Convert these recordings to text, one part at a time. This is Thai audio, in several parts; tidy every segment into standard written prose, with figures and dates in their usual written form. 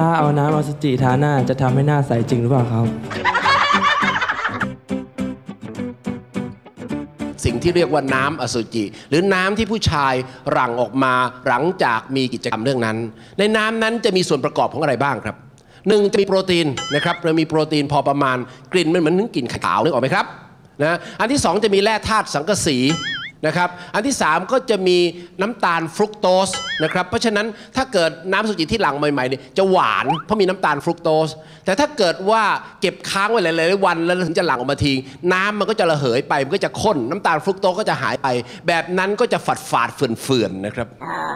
ถ้าเอาน้ำอสุจิทาหน้าจะทำให้หน้าใสจริงหรือเปล่าครับสิ่งที่เรียกว่าน้ำอสุจิหรือน้ำที่ผู้ชายหลั่งออกมาหลังจากมีกิจกรรมเรื่องนั้นในน้ำนั้นจะมีส่วนประกอบของอะไรบ้างครับหนึ่งจะมีโปรตีนนะครับเรามีโปรตีนพอประมาณกลิ่นมันเหมือนกลิ่นขาวนึกออกไหมครับนะอันที่สองจะมีแร่ธาตุสังกะสีนะครับอันที่สามก็จะมีน้ำตาลฟรุกโตสนะครับเพราะฉะนั้นถ้าเกิดน้ำอสุจิที่หลั่งใหม่ๆเนี่ยจะหวานเพราะมีน้ำตาลฟรุกโตสแต่ถ้าเกิดว่าเก็บค้างไว้หลายๆวันแล้วถึงจะหลั่งออกมาทีน้ำมันก็จะระเหยไปมันก็จะข้นน้ำตาลฟรุกโตสก็จะหายไปแบบนั้นก็จะฝาดเฟื่อนๆนะครับ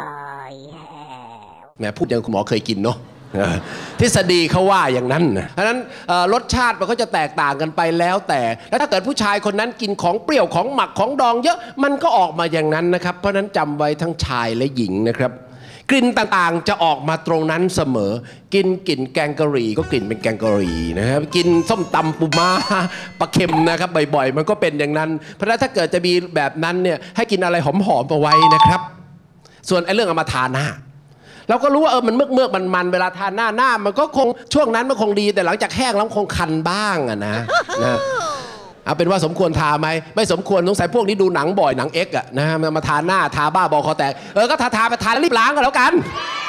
แหมพูดอย่างคุณหมอเคยกินเนาะทฤษฎีเขาว่าอย่างนั้นนะเพราะฉะนั้นรสชาติมันก็จะแตกต่างกันไปแล้วแต่แล้วถ้าเกิดผู้ชายคนนั้นกินของเปรี้ยวของหมักของดองเยอะมันก็ออกมาอย่างนั้นนะครับเพราะฉะนั้นจำไว้ทั้งชายและหญิงนะครับกลิ่นต่างๆจะออกมาตรงนั้นเสมอกินกลิ่นแกงกะหรี่ก็กลิ่นเป็นแกงกะหรี่นะครับกินส้มตำปูม้าปลาเค็มนะครับบ่อยๆมันก็เป็นอย่างนั้นเพราะฉะนั้นถ้าเกิดจะมีแบบนั้นเนี่ยให้กินอะไรหอมๆเอาไว้นะครับส่วนไอ้เรื่องเอามาทาหน้าเราก็รู้ว่ามันเมือกมันเวลาทานหน้ามันก็คงช่วงนั้นมันคงดีแต่หลังจากแห้งแล้วคงคันบ้างอะนะเอาเป็นว่าสมควรทาไหมไม่สมควรสงสัยพวกนี้ดูหนังบ่อยหนังเอ็กอะนะมาทาหน้าทาบ้าบอคอแตกก็ทาไปทาแล้วรีบล้างกันแล้วกัน